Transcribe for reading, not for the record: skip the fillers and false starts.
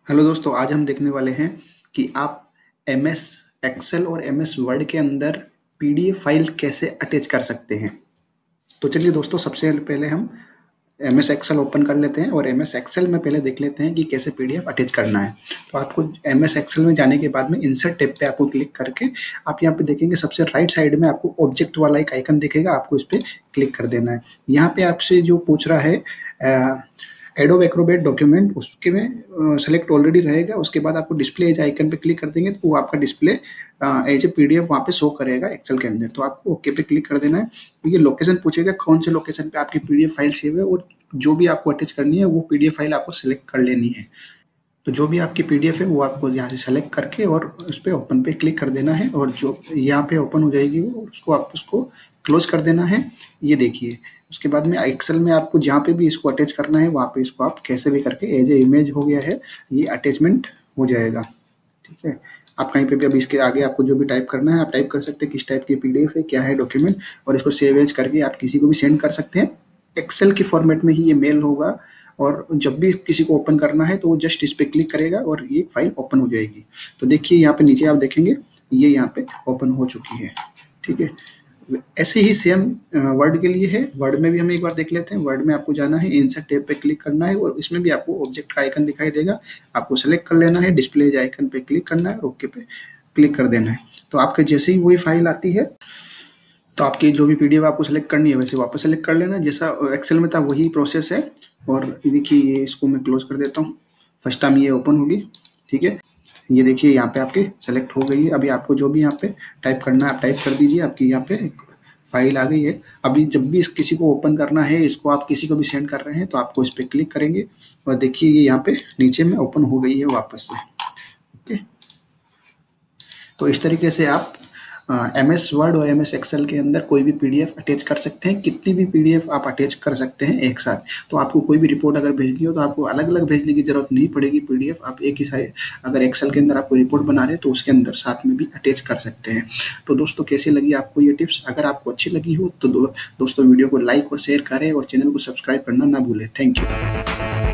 Hello दोस्तों, आज हम देखने वाले हैं कि आप एमएस एक्सेल और एमएस वर्ड के अंदर पीडीएफ फाइल कैसे अटैच कर सकते हैं। तो चलिए दोस्तों, सबसे पहले हम एमएस एक्सेल ओपन कर लेते हैं और एमएस एक्सेल में पहले देख लेते हैं कि कैसे पीडीएफ अटैच करना है। तो आपको एमएस एक्सेल में जाने के बाद में इंसर्ट टैब पे आपको क्लिक करके आप यहाँ पे देखेंगे सबसे राइट साइड में आपको ऑब्जेक्ट वाला एक आइकन दिखेगा, आपको इस पर क्लिक कर देना है। यहाँ पे आपसे जो पूछ रहा है एडोब एक्रोबैट डॉक्यूमेंट, उसके में सेलेक्ट ऑलरेडी रहेगा। उसके बाद आपको डिस्प्ले एज आइकन पे क्लिक कर देंगे तो वो आपका डिस्प्ले एज ए पीडीएफ वहाँ पे शो करेगा एक्सेल के अंदर। तो आपको ओके पे क्लिक कर देना है। तो ये लोकेशन पूछेगा कौन से लोकेशन पे आपकी पीडीएफ फाइल सेव है और जो भी आपको अटैच करनी है वो पीडीएफ फाइल आपको सेलेक्ट कर लेनी है। तो जो भी आपकी पीडीएफ है वो आपको यहाँ से सेलेक्ट करके और उस पर ओपन पे क्लिक कर देना है और जो यहाँ पे ओपन हो जाएगी वो उसको क्लोज कर देना है। ये देखिए, उसके बाद में एक्सेल में आपको जहाँ पे भी इसको अटैच करना है वहाँ पे इसको आप कैसे भी करके एज ए इमेज हो गया है, ये अटैचमेंट हो जाएगा। ठीक है, आप कहीं पे भी अब इसके आगे आपको जो भी टाइप करना है आप टाइप कर सकते हैं, किस टाइप की पीडीएफ है, क्या है डॉक्यूमेंट, और इसको सेव एज करके आप किसी को भी सेंड कर सकते हैं। एक्सेल के फॉर्मेट में ही ये मेल होगा और जब भी किसी को ओपन करना है तो वो जस्ट इस पर क्लिक करेगा और ये फाइल ओपन हो जाएगी। तो देखिए यहाँ पे नीचे आप देखेंगे ये यहाँ पे ओपन हो चुकी है। ठीक है, ऐसे ही सेम वर्ड के लिए है। वर्ड में भी हम एक बार देख लेते हैं। वर्ड में आपको जाना है, इंसर्ट टैब पे क्लिक करना है और इसमें भी आपको ऑब्जेक्ट का आइकन दिखाई देगा, आपको सेलेक्ट कर लेना है, डिस्प्ले आइकन पे क्लिक करना है, ओके पे क्लिक कर देना है। तो आपके जैसे ही वही फाइल आती है तो आपकी जो भी पीडीएफ आपको सेलेक्ट करनी है वैसे वापस सेलेक्ट कर लेना, जैसा एक्सेल में था वही प्रोसेस है। और देखिए ये इसको मैं क्लोज कर देता हूँ, फर्स्ट टाइम ये ओपन होगी। ठीक है, ये देखिए यहाँ पे आपके सेलेक्ट हो गई है। अभी आपको जो भी यहाँ पे टाइप करना है आप टाइप कर दीजिए, आपकी यहाँ पे फाइल आ गई है। अभी जब भी किसी को ओपन करना है, इसको आप किसी को भी सेंड कर रहे हैं तो आपको इस पर क्लिक करेंगे और देखिए ये यहाँ पे नीचे में ओपन हो गई है वापस से। ओके, तो इस तरीके से आप एमएस वर्ड और एमएस एक्सेल के अंदर कोई भी पीडीएफ अटैच कर सकते हैं। कितनी भी पीडीएफ आप अटैच कर सकते हैं एक साथ। तो आपको कोई भी रिपोर्ट अगर भेजनी हो तो आपको अलग अलग भेजने की जरूरत नहीं पड़ेगी। पीडीएफ आप एक ही साइड, अगर एक्सेल के अंदर आप कोई रिपोर्ट बना रहे हैं तो उसके अंदर साथ में भी अटैच कर सकते हैं। तो दोस्तों, कैसी लगी आपको ये टिप्स? अगर आपको अच्छी लगी हो तो दोस्तों वीडियो को लाइक और शेयर करें और चैनल को सब्सक्राइब करना ना भूलें। Thank you.